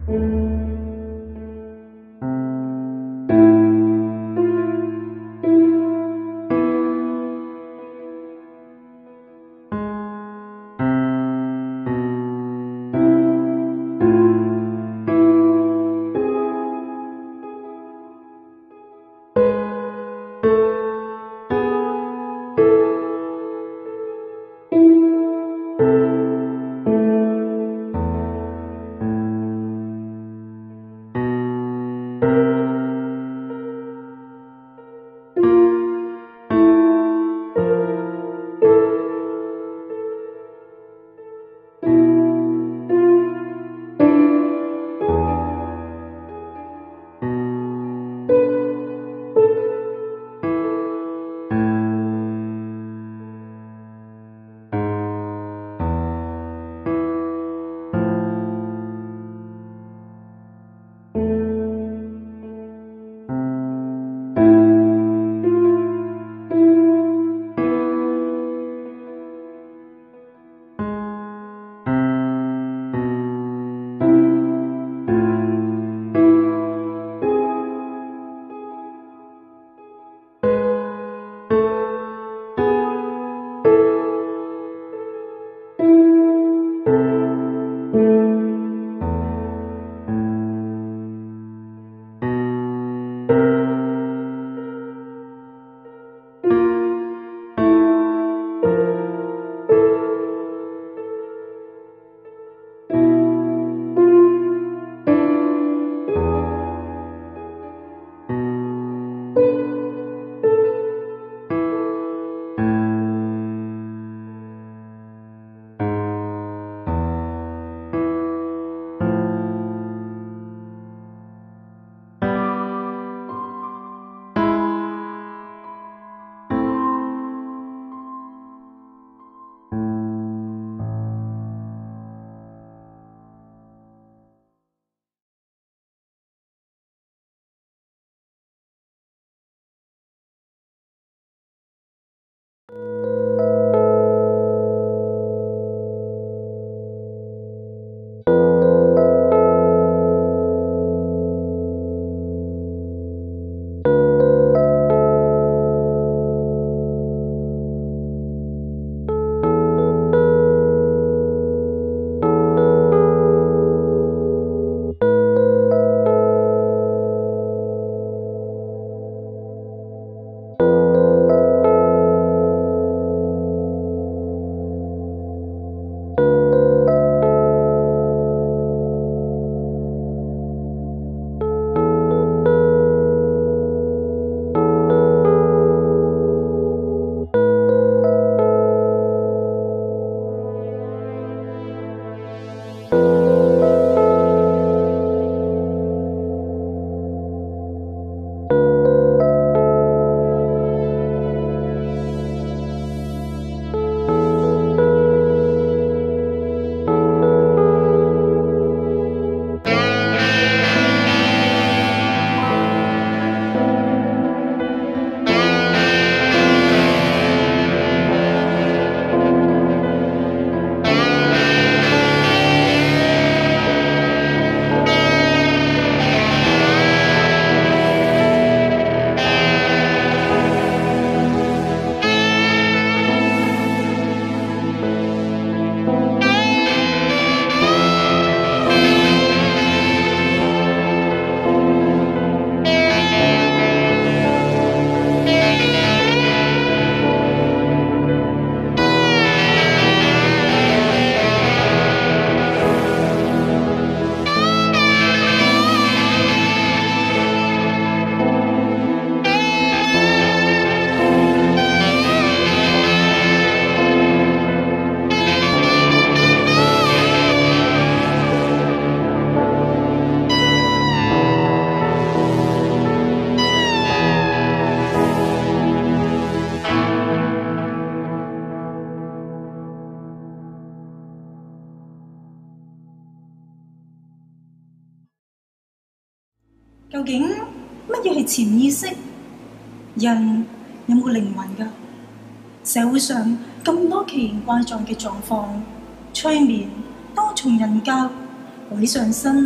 究竟乜嘢係潛意識？人有冇靈魂㗎？社會上咁多奇形怪狀嘅狀況，催眠、多重人格、鬼上身、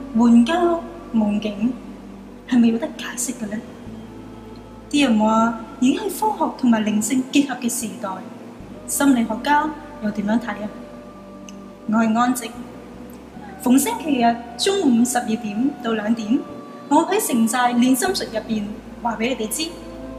援交、夢境係咪有得解釋嘅呢？啲人話已經係科學同埋靈性結合嘅時代，心理學家又點樣睇啊？我係安靜，逢星期日中午12點到2點，我喺城寨練心術入邊話俾你哋知。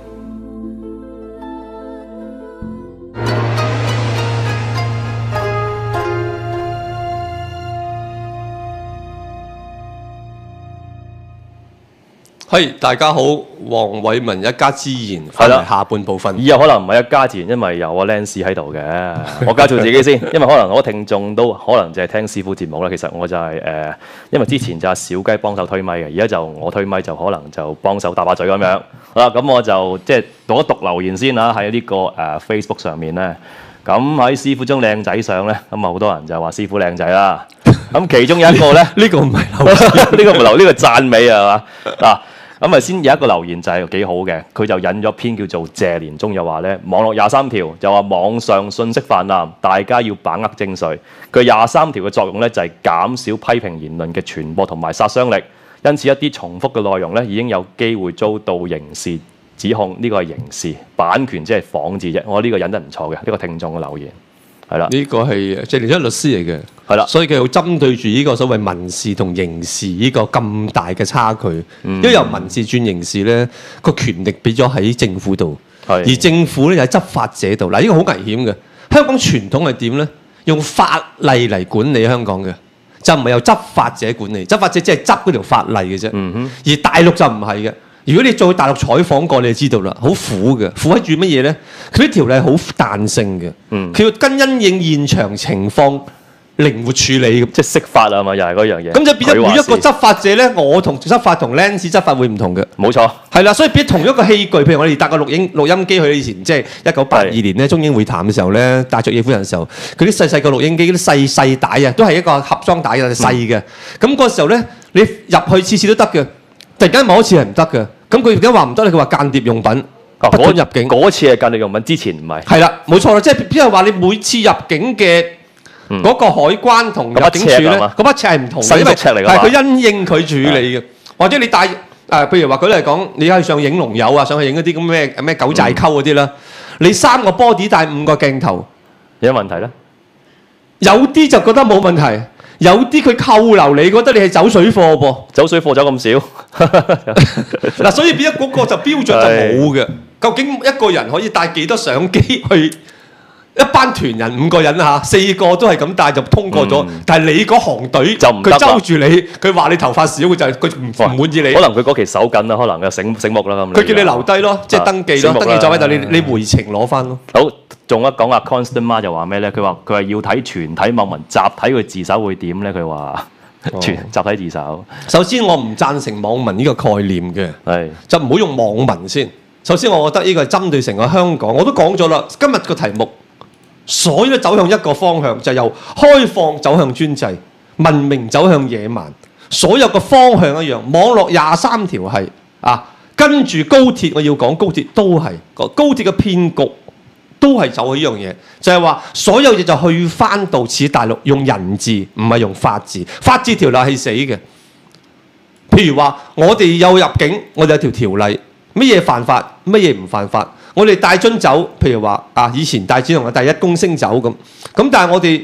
大家好，黃偉文一家之言翻嚟下半部分。 以後可能唔係一家之言，因為有阿 Lance 喺度嘅。我介紹自己先，因為可能我聽眾都可能淨係聽師傅節目啦。其實我就係因為之前就阿小雞幫手推咪嘅，而家就我推咪就可能就幫手搭把嘴咁樣。好啦，咁我就即係讀一讀留言先啦，喺呢個Facebook 上面咧。咁喺師傅張靚仔相咧，咁啊好多人就話師傅靚仔啦。咁其中有一個咧， 呢個唔係留， 呢個唔係留，呢個讚美係嘛嗱。咁啊，先有一個留言就係幾好嘅，佢就引咗篇叫做《謝年中》，又話咧網絡23條，就話網上信息泛濫，大家要把握精髓。佢23條嘅作用咧就係減少批評言論嘅傳播同埋殺傷力，因此一啲重複嘅內容咧已經有機會遭到刑事指控，呢個係刑事版權，即係仿字啫。我覺得呢個引得唔錯嘅，呢個聽眾嘅留言係啦。呢個係謝年中律師嚟嘅， 係啦， 所以佢要針對住呢個所謂民事同刑事呢個咁大嘅差距，因為由民事轉刑事咧，個權力俾咗喺政府度，而政府咧就喺執法者度。嗱，呢個好危險嘅。香港傳統係點咧？用法例嚟管理香港嘅，就唔係由執法者管理。執法者只係執嗰條法例嘅啫。而大陸就唔係嘅。如果你再去大陸採訪過，你就知道啦，好苦嘅。苦喺住乜嘢咧？佢啲條例好彈性嘅，佢要跟因應現場情況靈活處理， 即係釋法啊嘛，又係嗰樣嘢。 咁就變咗每一個執法者咧，我同執法同 Lance 執法會唔同嘅。 冇錯， 係啦，所以變同一個器具，譬如我哋搭個錄音機去以前，即係1982年咧中英會談嘅時候咧，戴卓爾夫人嘅時候，佢啲細個錄音機，嗰啲細帶啊，都係一個盒裝帶嘅細嘅。咁嗰時候咧，你入去次次都得嘅。突然間某一次係唔得嘅，咁佢而家話唔得咧，佢話間諜用品不准入境。 嗰次係間諜用品，之前唔係。 係啦，冇錯啦，即係話你每次入境嘅嗰個海關同入境處咧，嗰把尺係唔同嘅，因為係佢因應佢處理嘅。或者你帶譬如話佢嚟講，你係上影龍友啊，上去影嗰啲咁咩九寨溝嗰啲啦，你3個 body 帶5個鏡頭， 有問題咧？ 有啲就覺得冇問題。有啲佢扣留你，覺得你係走水貨噃， 走水貨走咁少， 嗱，所以變咗嗰個就標準就冇嘅。究竟一個人可以帶幾多相機去？一班團人5個人嚇，4個都係咁帶就通過咗，但係你嗰行隊就唔得，佢揪住你，佢話你頭髮少，佢就佢唔滿意你。 可能佢嗰期手緊啦，可能又醒目啦咁。 佢叫你留低咯，即係登記咯，登記咗喺度，你回程攞翻咯。 好。仲一講阿 Constant Ma 就話咩咧？佢話要睇全體網民集體去自首會點咧？佢話集體自首。 首先我唔贊成網民呢個概念嘅，就唔好用網民先。首先我覺得呢個係針對成個香港，我都講咗啦。今日個題目所有都走向一個方向，就係由開放走向專制，文明走向野蠻，所有個方向一樣。網絡23條係跟住高鐵我要講高鐵都係高鐵嘅騙局。都係走呢樣嘢，就係話所有嘢就去翻到似大陸用人治，唔係用法治。法治條例係死嘅。譬如話，我哋有入境，我哋有條條例，乜嘢犯法，乜嘢唔犯法。我哋帶樽酒，譬如話以前帶子龍嘅第一公升酒咁，但係我哋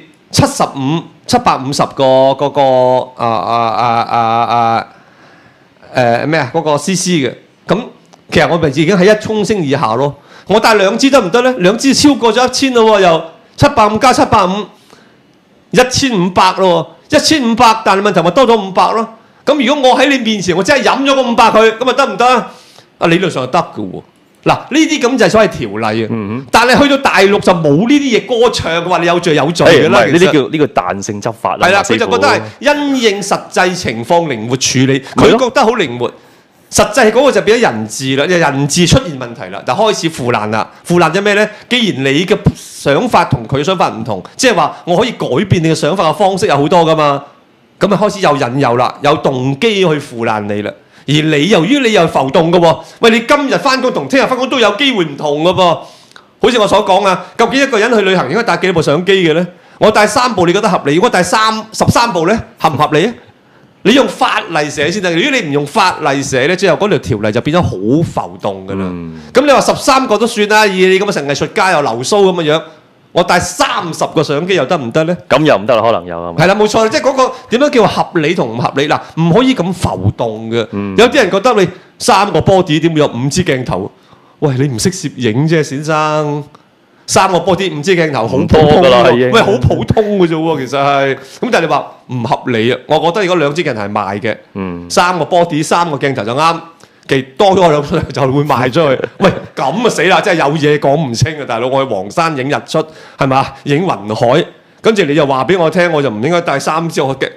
750個嗰個嗰個 CC 嘅，咁其實我咪已經喺1公升以下咯。我帶2支得唔得咧？2支超過咗1000咯喎，又750加750， 1500咯喎，1500，但係問題咪多咗500咯。咁如果我喺你面前，我真係飲咗個500佢，咁咪得唔得啊？理論上係得嘅喎。嗱，呢啲咁就係所謂條例啊。但係去到大陸就冇呢啲嘢歌唱嘅話，你有罪有罪嘅啦。 呢啲叫呢個彈性執法啦。 係啦，佢就覺得係因應實際情況靈活處理，佢覺得好靈活。實際嗰個就變咗人治啦，人治出現問題啦，就開始腐爛啦。腐爛咗咩咧？既然你嘅想法同佢嘅想法唔同，即係話我可以改變你嘅想法嘅方式有好多噶嘛，咁咪開始有引誘啦，有動機去腐爛你啦。而你由於你又浮動嘅喎，喂，你今日翻工同聽日翻工都有機會唔同嘅噃。好似我所講啊，究竟一個人去旅行應該帶幾多部相機嘅咧？我帶3部你覺得合理？如果帶13部咧，合唔合理啊？ 你用法例寫先得。如果你唔用法例寫咧，之後嗰條條例就變咗好浮動㗎啦。咁你話13個都算啦，以你咁嘅成藝術家又流蘇咁嘅樣，我帶30個相機又得唔得咧？ 咁又唔得啦，可能有係咪？ 係啦，冇錯，即係嗰個點樣叫合理同唔合理嗱，唔可以咁浮動嘅。有啲人覺得你3個 body 點會有5支鏡頭？喂，你唔識攝影啫，先生。3個 body 5支鏡頭好普通㗎啦，喂，好普通嘅啫喎，其實係。咁但係你話唔合理啊？我覺得如果2支鏡頭係賣嘅，3個 body 3個鏡頭就啱。其多咗兩就會賣出去。喂，咁啊死啦！真係有嘢講唔清啊，大佬！我去黃山影日出係嘛？影雲海，跟住你又話俾我聽，我就唔應該帶3支我嘅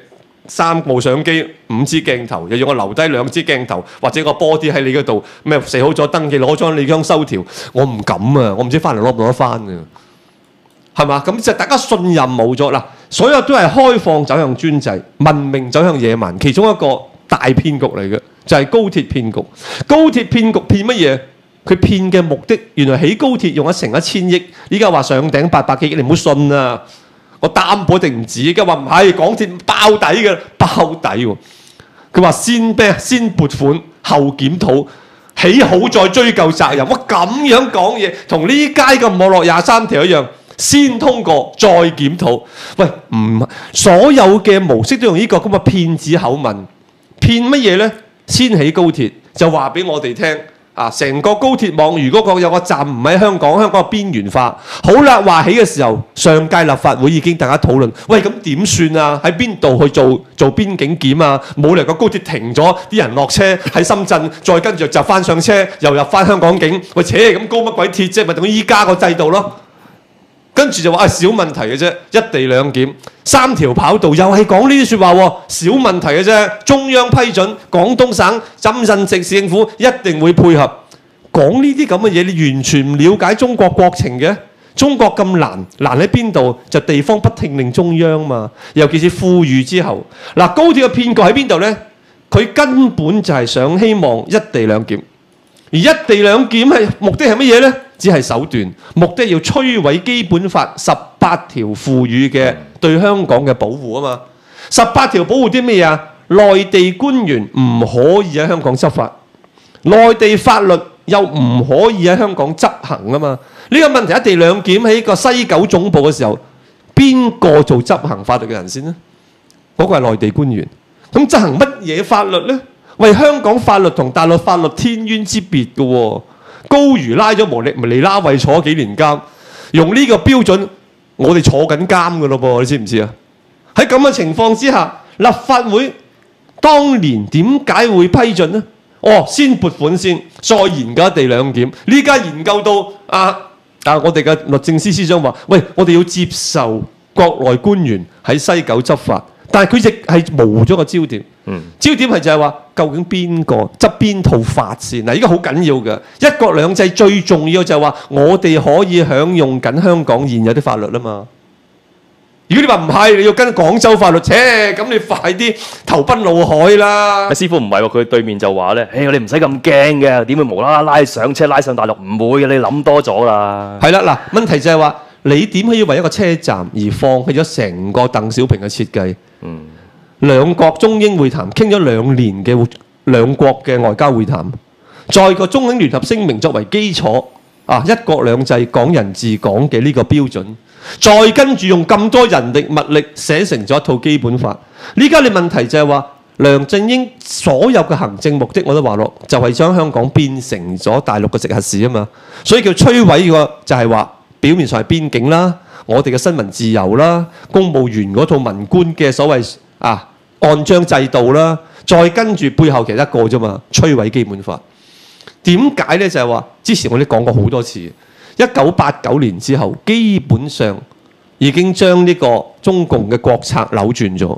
3部相機5支鏡頭，又要我留低2支鏡頭，或者個 body 喺你嗰度咩寫好咗登記，攞張你張收條，我唔敢啊！我唔知翻嚟攞唔攞得翻啊？係嘛？咁就大家信任冇咗啦，所有都係開放走向專制，文明走向野蠻，其中一個大騙局嚟嘅。就係高鐵騙局。高鐵騙局騙乜嘢？佢騙嘅目的原來起高鐵用咗成1000億，依家話上頂800幾億，你唔好信啊！我擔保定唔止，依家話唔係港鐵包底嘅，包底喎。佢話先撥款後檢討，起好再追究責任。我咁樣講嘢，同呢街嘅網絡23條一樣，先通過再檢討。喂，唔所有嘅模式都用呢個咁嘅騙子口吻，騙乜嘢呢？先起高鐵就話俾我哋聽啊！成個高鐵網如果有個站唔喺香港，香港係邊緣化。好啦，話起嘅時候，上屆立法會已經大家討論，喂，咁點算啊？喺邊度去做邊境檢啊？冇理由個高鐵停咗，啲人落車喺深圳，再跟住就翻上車，又入翻香港境。喂，扯咁高乜鬼鐵啫？咪等於依家個制度咯。跟住就話小問題嘅啫，一地兩檢3條跑道又係講呢啲説話喎，小問題嘅啫。中央批准，廣東省深圳市政府一定會配合。講呢啲咁嘅嘢，你完全唔了解中國國情嘅。中國咁難喺邊度？就地方不聽令中央嘛。尤其是富裕之後，嗱，高鐵嘅騙局喺邊度呢？佢根本就係想希望一地兩檢，而一地兩檢係目的係乜嘢呢？只係手段，目的要摧毀基本法18條賦予嘅對香港嘅保護啊嘛。18條保護啲咩啊？內地官員唔可以喺香港執法，內地法律又唔可以喺香港執行啊嘛。呢個問題一地兩檢喺個西九總部嘅時候，邊個做執行法律嘅人先呢？嗰個係內地官員。咁執行乜嘢法律呢？喂，香港法律同大陸法律天淵之別嘅喎。高瑜拉咗無厘啦位坐幾年監，用呢個標準，我哋坐緊監嘅咯噃，你知唔知啊？喺咁嘅情況之下，立法會當年點解會批准呢？哦，先撥款先，再研究一地兩檢。呢家研究到我哋嘅律政司司長話：喂，我哋要接受國內官員喺西九執法，但係佢亦係模糊咗個焦點。焦點係就係話，究竟邊個執邊套法先？嗱，依家好緊要嘅，一國兩制最重要就係話，我哋可以享用緊香港現有啲法律啦嘛。如果你話唔係，你要跟廣州法律，咁你快啲投奔怒海啦。 師傅唔係喎，佢對面就話咧：你唔使咁驚嘅，點會無啦啦拉上車拉上大陸？唔會嘅，你諗多咗啦。 係啦，嗱，問題就係話，你點可以為一個車站而放棄咗成個鄧小平嘅設計？兩國中英會談傾咗2年嘅兩國嘅外交會談，再個中英聯合聲明作為基礎，一國兩制、港人治港嘅呢個標準，再跟住用咁多人力物力寫成咗一套基本法。呢家你問題就係話，梁振英所有嘅行政目的我都話落，就係將香港變成咗大陸嘅直轄市啊嘛。所以叫摧毀個就係話，表面上係邊境啦，我哋嘅新聞自由啦，公務員嗰套文官嘅所謂按章制度啦，再跟住背後其實一個啫嘛，摧毀基本法。點解呢？就係話之前我哋講過好多次，1989年之後，基本上已經將呢個中共嘅國策扭轉咗。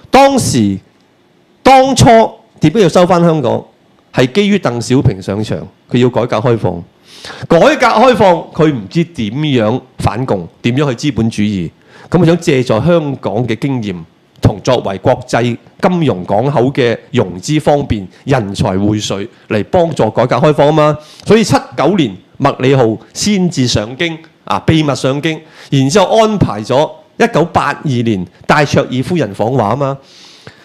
當初點解要收翻香港？係基於鄧小平上場，佢要改革開放。改革開放佢唔知點樣反共，點樣去資本主義，咁佢想借助香港嘅經驗，同作為國際金融港口嘅融資方便、人才匯水嚟幫助改革開放啊嘛。所以79年麥理浩先至上京，秘密上京，然之後安排咗1982年戴卓爾夫人訪華啊嘛。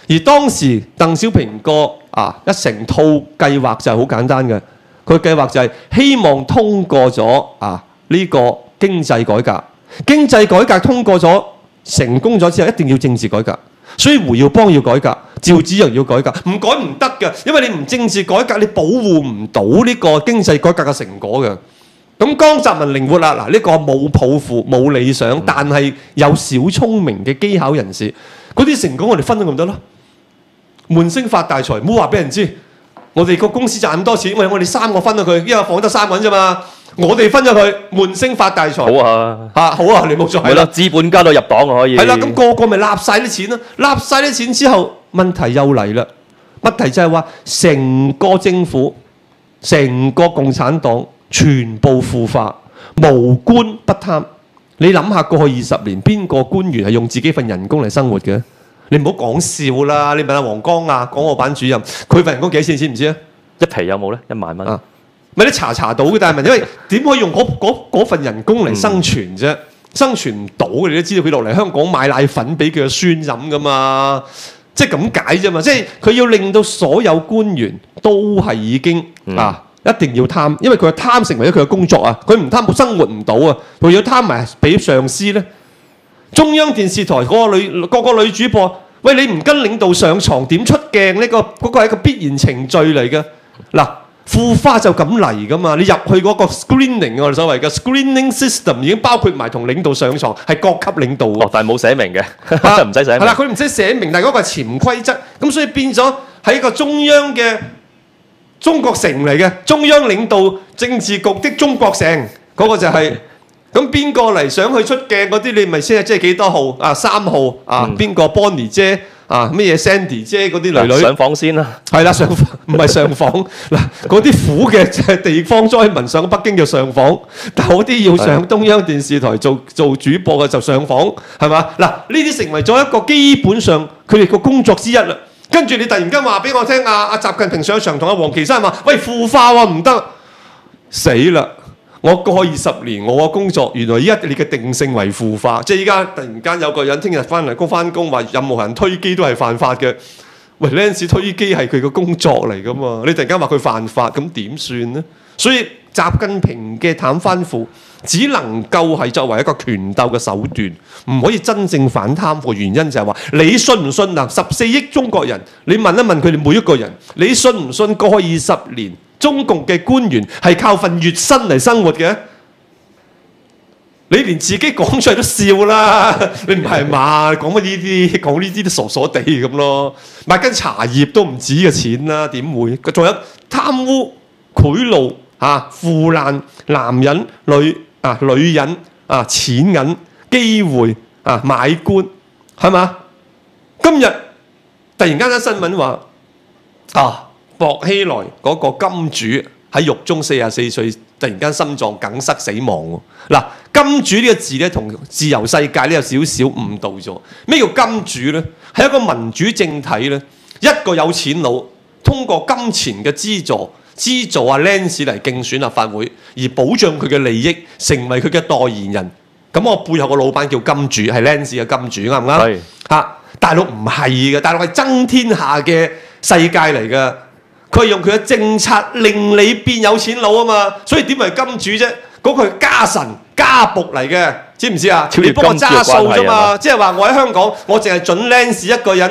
而當時鄧小平個一成套計劃就係好簡單嘅，佢計劃就係希望通過咗呢個經濟改革，經濟改革通過咗成功咗之後，一定要政治改革。所以胡耀邦要改革，趙紫陽要改革，唔改唔得嘅，因為你唔政治改革，你保護唔到呢個經濟改革嘅成果嘅。咁江澤民靈活啦，嗱呢個冇抱負冇理想，但係有小聰明嘅機巧人士，嗰啲成果我哋分咗咁多咯。悶聲發大財，唔好話俾人知，我哋個公司賺咁多錢，因為我哋3個分咗佢，因為放得3個人啫嘛。我哋分咗佢，悶聲發大財。好啊，好啊，你冇錯。係啦，資本家都入黨可以。係啦，咁個個咪納晒啲錢咯，納晒啲錢之後，問題又嚟啦。問題就係話，成個政府、成個共產黨全部腐化，無官不貪。你諗下過去20年，邊個官員係用自己份人工嚟生活嘅？你唔好講笑啦！你問下黃江港澳辦主任，佢份人工幾多錢？知唔知啊？一皮有冇咧？1萬蚊。咪你查到嘅，但係問因為點可以用嗰份人工嚟生存啫？生存唔到嘅，你都知道佢落嚟香港買奶粉俾佢個孫飲噶嘛？即係咁解啫嘛！即係佢要令到所有官員都係已經一定要貪，因為佢貪成為咗佢嘅工作啊！佢唔貪生活唔到啊！佢要貪埋俾上司咧。中央電視台嗰個女主播，喂你唔跟領導上床點出鏡呢嗰個係一個必然程序嚟嘅嗱。腐化就咁嚟噶嘛？你入去嗰個 screening 我哋所謂嘅 screening system 已經包括埋同領導上床，係各級領導。但係冇寫明嘅，唔使寫明。係啦，佢唔使寫明，但係嗰個係潛規則。咁所以變咗喺一個中央嘅中國城嚟嘅，中央領導政治局的中國城嗰個就係。咁邊個嚟想去出鏡嗰啲，你咪先即係幾多號3號邊個 Bonnie 姐咩嘢 Sandy 姐嗰啲女女上訪先啦。係啦，上訪唔係上訪嗱，嗰啲苦嘅地方災民上北京就上訪，但嗰啲要上中央電視台做主播嘅就上訪，係嘛？嗱，呢啲成為咗一個基本上佢哋個工作之一啦。跟住你突然間話俾我聽，阿習近平上場同阿王岐山話：喂，腐化喎，唔得，死啦！我過去20年，我嘅工作原來依家你嘅定性為腐化，即係依家突然間有個人聽日翻工話任何人推機都係犯法嘅。喂，Lance 推機係佢嘅工作嚟噶嘛？你突然間話佢犯法，咁點算呢？所以習近平嘅譚反腐只能夠係作為一個權鬥嘅手段，唔可以真正反貪腐。原因就係話你信唔信啊？14億中國人，你問一問佢哋每一個人，你信唔信過去20年？中共嘅官員係靠份月薪嚟生活嘅，你連自己講出嚟都笑啦！你唔係嘛？講乜呢啲？講呢啲都傻傻地咁咯。買斤茶葉都唔止嘅錢啦，點會？仲有貪污、賄賂、腐爛、男人、女人、錢銀、機會、買官，係嘛？今日突然間有新聞話薄熙來嗰個金主喺獄中44歲，突然間心臟梗塞死亡喎。嗱，金主呢個字咧，同自由世界咧有少少誤導咗。咩叫金主咧？係一個民主政體咧，一個有錢佬通過金錢嘅資助阿 Lance 嚟競選立法會，而保障佢嘅利益，成為佢嘅代言人。咁我背後個老闆叫金主，係 Lance 嘅金主，啱唔啱？係嚇，大陸唔係嘅，大陸係爭天下嘅世界嚟嘅。佢係用佢嘅政策令你變有錢佬啊嘛，所以點為金主啫？嗰個係家臣家僕嚟嘅，知唔知啊？你幫我揸數啫嘛，即係話我喺香港，我淨係準 Lance 一個人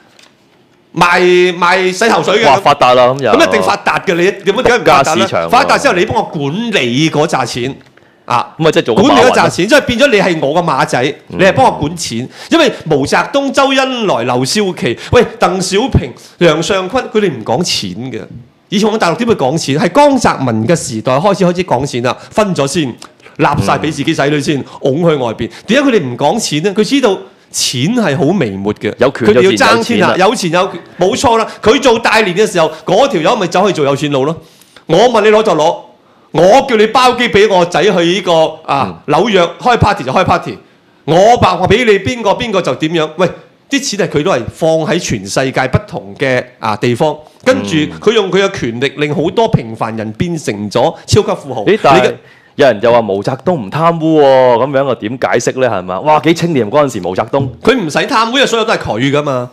賣洗頭水嘅。哇！發達啦咁又。咁一定發達嘅，你點解唔發達咧？發達之後你幫我管理嗰紮錢。咁咪即係做管理嗰紮錢，即係變咗你係我個馬仔，你係幫我管錢。因為毛澤東、周恩來、劉少奇、鄧小平、楊尚昆，佢哋唔講錢嘅。以前我大陸點會講錢？係江澤民嘅時代開始講錢啦，分咗先，立晒俾自己仔女先，拱去外邊。點解佢哋唔講錢呢？佢知道錢係好微末嘅，有權佢哋要爭天下，有錢有權，冇錯啦。佢做大連嘅時候，嗰條友咪走去做有錢佬咯。我問你攞就攞。我叫你包機俾我仔去呢個紐約開 party 就開 party， 我白話俾你邊個就點樣？喂，啲錢係佢都係放喺全世界不同嘅地方，跟住佢用佢嘅權力令好多平凡人變成咗超級富豪。但係有人就話毛澤東唔貪污喎，咁樣我點解釋咧？係嘛？哇，幾清廉嗰陣時毛澤東，佢唔使貪污，因為所有都係佢噶嘛。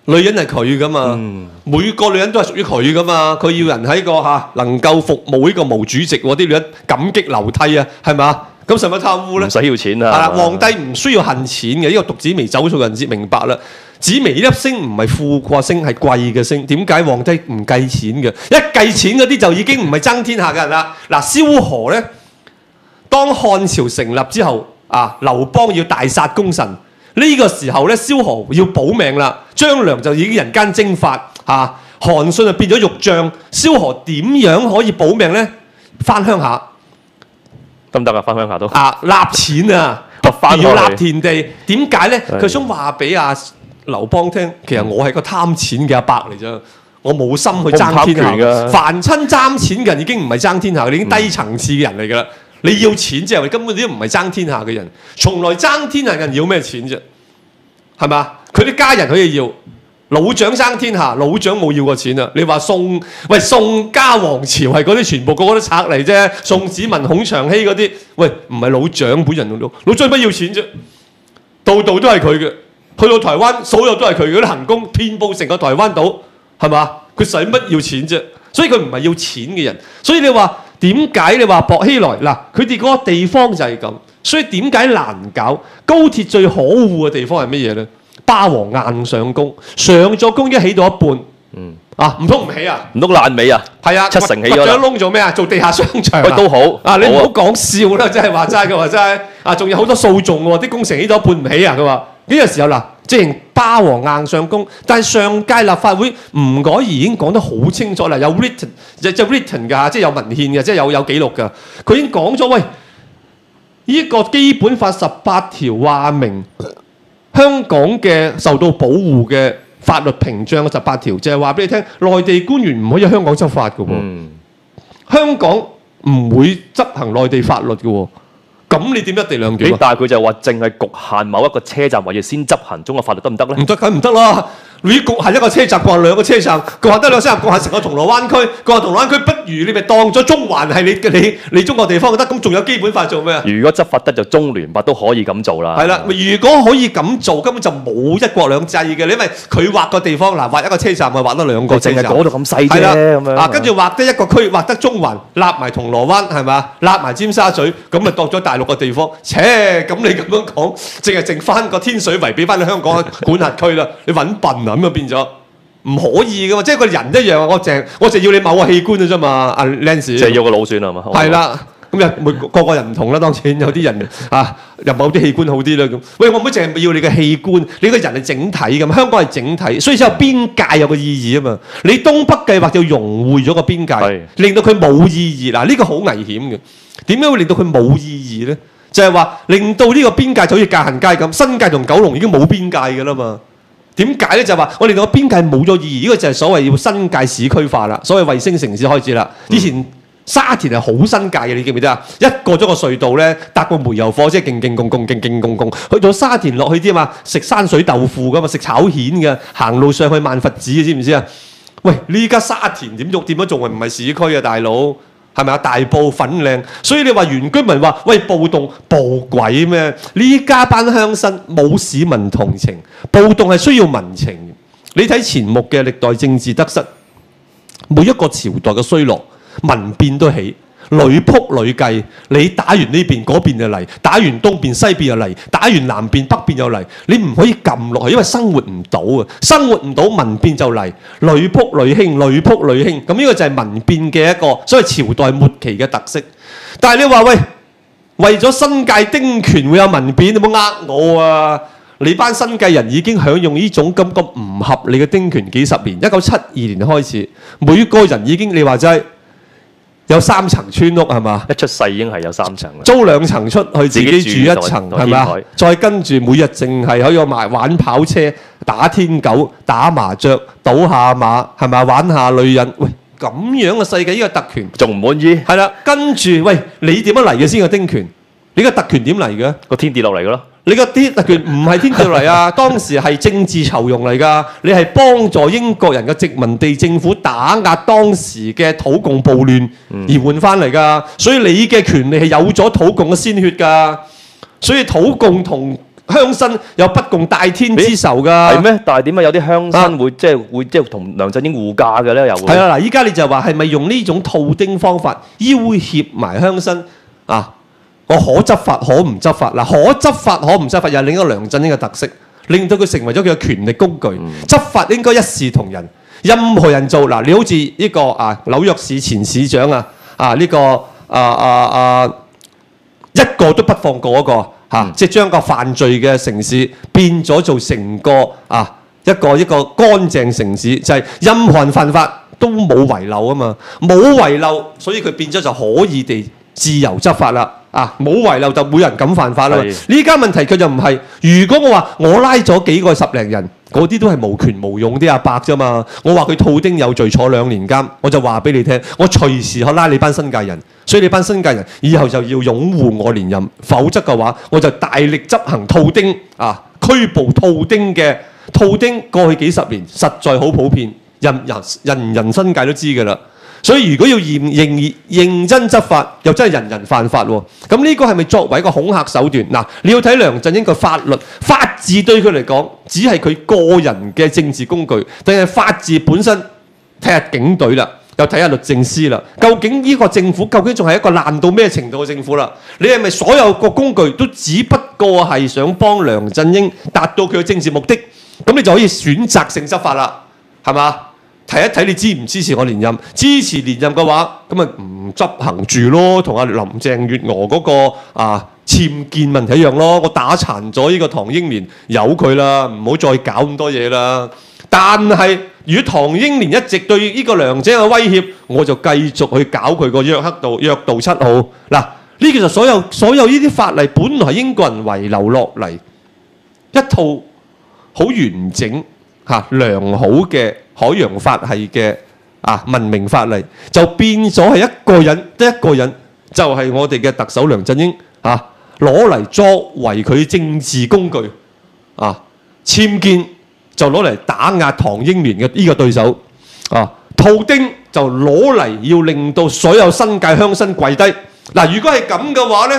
女人係佢噶嘛，每個女人都係屬於佢噶嘛，佢要人喺個能夠服務呢個毛主席喎，啲女人感激流涕啊，係咪啊？咁使乜貪污咧？ 唔使要錢啊！ 係啦，皇帝唔需要恨錢嘅，呢個讀紫微走數人節明白啦。紫微呢粒星唔係富貴星，係貴嘅星。點解皇帝唔計錢嘅？一計錢嗰啲就已經唔係爭天下嘅人啦。嗱，蕭何咧，當漢朝成立之後，劉邦要大殺功臣，呢個時候咧，蕭何要保命啦。張良就已經人間蒸發，韓信就變咗肉醬。蕭何點樣可以保命咧？翻鄉下。 得唔得啊？翻鄉下都納錢啊，要納田地。點解咧？佢想話俾劉邦聽，其實我係個貪錢嘅阿伯嚟啫，我冇心去爭天下。凡親爭錢嘅人已經唔係爭天下，你已經低層次嘅人嚟㗎啦。你要錢之後，你根本都唔係爭天下嘅人。從來爭天下嘅人要咩錢啫？係嘛？佢啲家人可以要。老蔣爭天下，老蔣冇要過錢啊！你話宋家王朝係嗰啲全部個個都賊嚟啫，宋子文、孔祥熙嗰啲，喂唔係老蔣本人老蔣乜要錢啫？度度都係佢嘅，去到台灣所有都係佢嗰啲行宮遍佈成個台灣島，係嘛？佢使乜要錢啫？所以佢唔係要錢嘅人。所以你話點解你話薄熙來嗱，佢哋嗰個地方就係咁，所以點解難搞？高鐵最可惡嘅地方係乜嘢咧？霸王硬上弓，上咗弓一起到一半，唔通唔起啊？唔通爛尾啊？係啊，七成起咗啦。掘咗窿做咩啊？做地下商場都好。你唔好講笑啦，真係話齋嘅話真係仲有好多訴訟喎，啲工程起咗一半唔起啊！佢話呢個時候嗱，即係霸王硬上弓，但係上屆立法會吳靄儀已經講得好清楚啦，有 written 就 written 㗎，即係有文獻嘅，即係有記錄㗎。佢已經講咗，喂，呢個基本法18條話明。香港嘅受到保護嘅法律屏障嘅18條，就係話俾你聽，內地官員唔可以喺香港執法嘅喎。香港唔會執行內地法律嘅喎。咁你點一地兩檢啊？但係佢就話淨係局限某一個車站或者先執行中國法律得唔得咧？唔得，梗唔得啦！你局限一個車站，局限兩個車站，局限得兩個車站，局限成個銅鑼灣區，局限銅鑼灣區，不如你咪當咗中環係你中國地方得，咁仲有基本法做咩啊？如果執法得就中聯辦都可以咁做啦。係啦，如果可以咁做，根本就冇一國兩制嘅。你因為佢劃個地方嗱，劃一個車站咪劃得兩個車站，淨係嗰度咁細啫咁樣。跟住劃得一個區，劃得中環，立埋銅鑼灣係咪？立埋尖沙咀，咁咪當咗大陸個地方。咁你咁樣講，淨係剩翻個天水圍俾翻你香港管轄區啦，你揾笨啊咁就變咗，唔可以噶嘛，即係個人一樣，我淨要你某個器官嘅啫嘛，阿 Lance，即係要個腦算係嘛？係啦，咁又個人唔同啦，當然有啲人入某啲器官好啲啦咁。喂，我唔好淨係要你嘅器官，你個人係整體咁，香港係整體，所以先有邊界有個意義啊嘛。你東北計劃就融匯咗個邊界，令到佢冇意義嗱，呢個好危險嘅。點解會令到佢冇意義咧？就係話令到呢個邊界就好似界限街咁，新界同九龍已經冇邊界㗎啦嘛。點解咧？就係話我令到個邊界冇咗意義，呢個就係所謂要新界市區化啦，所謂衛星城市開始啦。以前沙田係好新界嘅，你記唔記得啊？一過咗個隧道咧，搭個煤油火車勁勁共，去到沙田落去啲嘛，食山水豆腐㗎嘛，食炒蜆嘅，行路上去萬佛寺嘅，知唔知啊？喂，呢家沙田點樣做唔係市區啊，大佬？係咪啊？大埔粉嶺，所以你話原居民話喂暴動暴鬼咩？呢家班鄉紳冇市民同情，暴動係需要民情。你睇前目嘅歷代政治得失，每一個朝代嘅衰落，民變都起，屢仆屢繼。你打完呢邊嗰邊就嚟，打完東邊西邊又嚟，打完南邊北邊又嚟。你唔可以撳落去，因為生活唔到啊！生活唔到，民變就嚟，屢仆屢興，屢仆屢興。咁呢個就係民變嘅一個所謂朝代末期嘅特色。但係你話喂，為咗新界丁權會有民變，你冇呃我啊！你班新界人已經享用呢種咁唔合理嘅丁權幾十年。1972年開始，每個人已經你話齋。有3層村屋係嘛？一出世已經係有3層，租2層出去，自己住1層係嘛？再跟住每日淨係可以玩跑車、打天狗、打麻雀、賭下馬係咪？玩下女人。喂，咁樣嘅世界，呢個特權仲唔滿意？係啦，跟住喂，你點樣嚟嘅先個丁權？你個特權點嚟嘅？個天跌落嚟嘅咯。你個啲特權唔係天跌落嚟啊！當時係政治酬庸嚟㗎，你係幫助英國人嘅殖民地政府打壓當時嘅土共暴亂而換翻嚟㗎，所以你嘅權利係有咗土共嘅鮮血㗎。所以土共同鄉紳有不共戴天之仇㗎。 係咩？但係點解有啲鄉紳會即係同梁振英護駕嘅咧？又會係啦，嗱，依家你就話係咪用呢種套丁方法要挾埋鄉紳啊？我可執法可唔執法嗱，可執法可唔執法又係另一個梁振英嘅特色，令到佢成為咗佢嘅權力工具。執法應該一視同仁，任何人做嗱，你好似呢個紐約市前市長呢個一個都不放過嗰個即係將個犯罪嘅城市變咗做成個一個乾淨城市，就係任何人犯法都冇遺漏啊嘛，冇遺漏，所以佢變咗就可以地自由執法啦。冇遺漏就冇人敢犯法啦。呢家問題佢就唔係，如果我話我拉咗幾個10零人，嗰啲都係無權無用啲阿伯啫嘛。我話佢套丁有罪坐2年監，我就話俾你聽，我隨時可拉你班新界人，所以你班新界人以後就要擁護我連任，否則嘅話我就大力執行套丁拘捕套丁嘅。套丁過去幾十年實在好普遍，人新界都知㗎啦。所以如果要認真執法，又真係人人犯法喎。咁呢個係咪作為一個恐嚇手段？嗱，你要睇梁振英個法治對佢嚟講，只係佢個人嘅政治工具，定係法治本身？睇下警隊啦，又睇下律政司啦。究竟呢個政府究竟仲係一個爛到咩程度嘅政府啦？你係咪所有個工具都只不過係想幫梁振英達到佢嘅政治目的？咁你就可以選擇性執法啦，係嘛？睇一睇你支唔支持我連任？支持連任嘅話，咁咪唔執行住咯，同阿林鄭月娥嗰個僭建問題一樣咯。我打殘咗呢個唐英年，由佢啦，唔好再搞咁多嘢啦。但係如果唐英年一直對呢個梁振英嘅威脅，我就繼續去搞佢個約道7號。嗱，呢個就所有呢啲法例本來係英國人遺留落嚟一套好完整良好嘅海洋法系嘅文明法例，就變咗係得一個人，就係我哋嘅特首梁振英攞嚟作為佢政治工具僭建就攞嚟打壓唐英年嘅呢個對手套丁就攞嚟要令到所有新界鄉紳跪低。嗱，如果係咁嘅話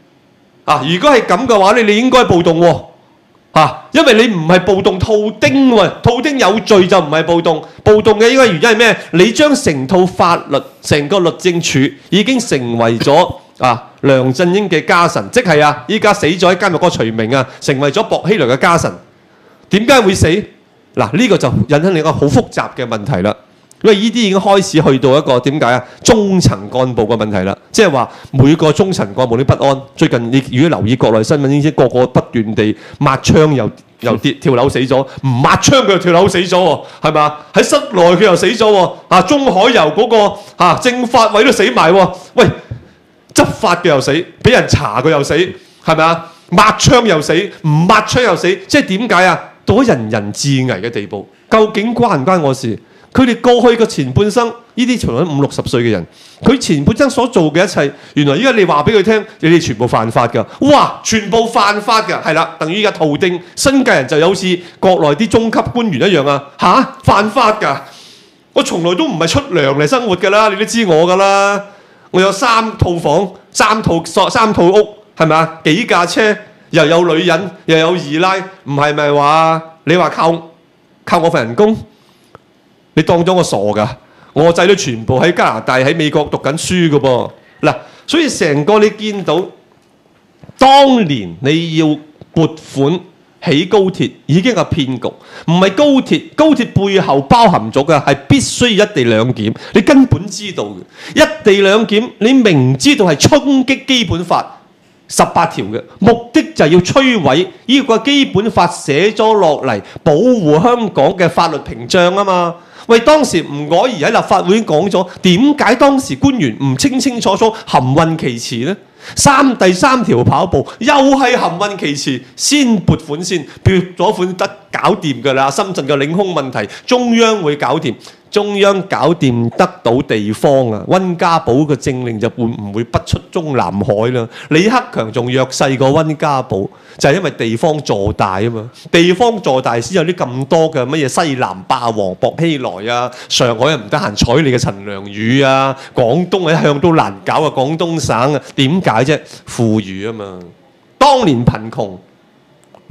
咧，你應該暴動喎。因為你唔係暴動套丁喎，套丁有罪就唔係暴動。暴動嘅應該原因係咩？你將成套法律、成個律政處已經成為咗梁振英嘅家臣，即係依家死咗喺監獄嗰個徐明成為咗薄熙來嘅家臣。點解會死？嗱，呢個就引起另一個好複雜嘅問題啦。因為呢啲已經開始去到一個點解中層幹部嘅問題啦，即係話每個中層幹部啲不安。最近你如果留意國內新聞，已經個個不斷地抹窗又跌跳樓死咗，唔抹窗佢又跳樓死咗喎，係嘛？喺室內佢又死咗喎，中海油嗰個政法委都死埋喎。喂，執法嘅又死，俾人查佢又死，係咪啊？抹窗又死，唔抹窗又死，即係點解到咗人人自危嘅地步？究竟關唔關我事？佢哋過去嘅前半生，呢啲全部都50、60歲嘅人，佢前半生所做嘅一切，原來依家你話俾佢聽，你哋全部犯法㗎。哇，全部犯法㗎，係啦，等於依家套丁，新界人就好似國內啲中級官員一樣犯法㗎。我從來都唔係出糧嚟生活㗎啦，你都知我㗎啦。我有3套房、3套屋，係咪啊？幾架車，又有女人，又有二奶，唔係咪話你話靠我份人工？你當咗我傻㗎？我仔女全部喺加拿大、喺美國讀緊書㗎噃。嗱，所以成個你見到，當年你要撥款起高鐵已經係騙局，唔係高鐵。高鐵背後包含咗嘅係必須一地兩檢，你根本知道嘅。一地兩檢，你明知道係衝擊基本法18條嘅，目的就係要摧毀呢個基本法寫咗落嚟保護香港嘅法律屏障啊嘛。喂，當時吳靄儀喺立法會已經講咗，點解當時官員唔清清楚楚含混其詞呢？第三條跑步又係含混其詞，先撥款先，撥咗款得搞掂㗎啦。深圳嘅領空問題，中央會搞掂。中央搞掂得到地方溫家寶嘅政令就會唔會不出中南海啦？李克強仲弱勢過溫家寶，就係因為地方坐大啊嘛。地方坐大先有啲咁多嘅乜嘢西南霸王薄熙來上海又唔得閒睬你嘅陳良宇廣東一向都難搞廣東省點解啫？富裕啊嘛。當年貧窮，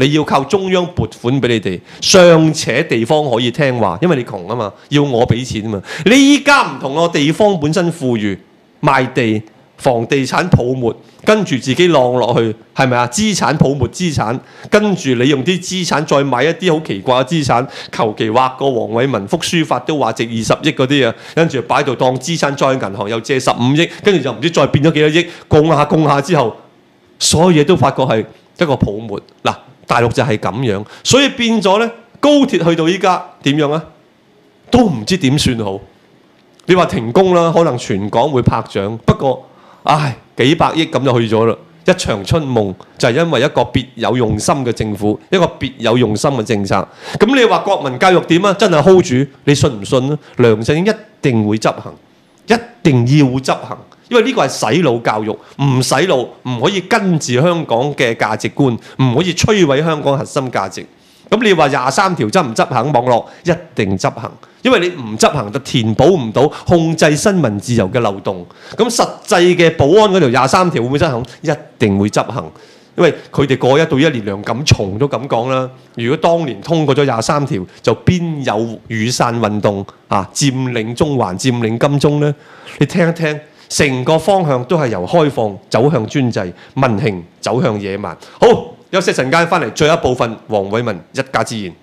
你要靠中央撥款俾你哋，尚且地方可以聽話，因為你窮啊嘛，要我俾錢啊嘛。你依家唔同咯，地方本身富裕，賣地、房地產泡沫，跟住自己浪落去，係咪啊？資產泡沫資產，跟住你用啲資產再買一啲好奇怪嘅資產，求其畫個黃偉文幅書法都話值20億嗰啲啊，跟住擺度當資產，再銀行又借15億，跟住就唔知再變咗幾多億，供下之後，所有嘢都發覺係一個泡沫。嗱，大陸就係咁樣，所以變咗咧，高鐵去到依家點樣啊？都唔知點算好。你話停工啦，可能全港會拍掌，不過唉，幾百億咁就去咗啦，一場春夢就係因為一個別有用心嘅政府，一個別有用心嘅政策。咁你話國民教育點啊？真係 hold 住，你信唔信啊？梁振英一定會執行，一定要執行，因為呢個係洗腦教育，唔洗腦唔可以跟住香港嘅價值觀，唔可以摧毀香港核心價值。咁你話23條執唔執行？網絡一定執行，因為你唔執行就填補唔到控制新聞自由嘅漏洞。咁實際嘅保安嗰條23條會唔會執行？一定會執行，因為佢哋過1到1年梁錦松都咁講啦。如果當年通過咗23條，就邊有雨傘運動啊？佔領中環、佔領金鐘呢？你聽一聽，成個方向都係由開放走向專制，民情走向野蠻。好。休息陣間翻嚟，最後一部分，黃偉文一家之言。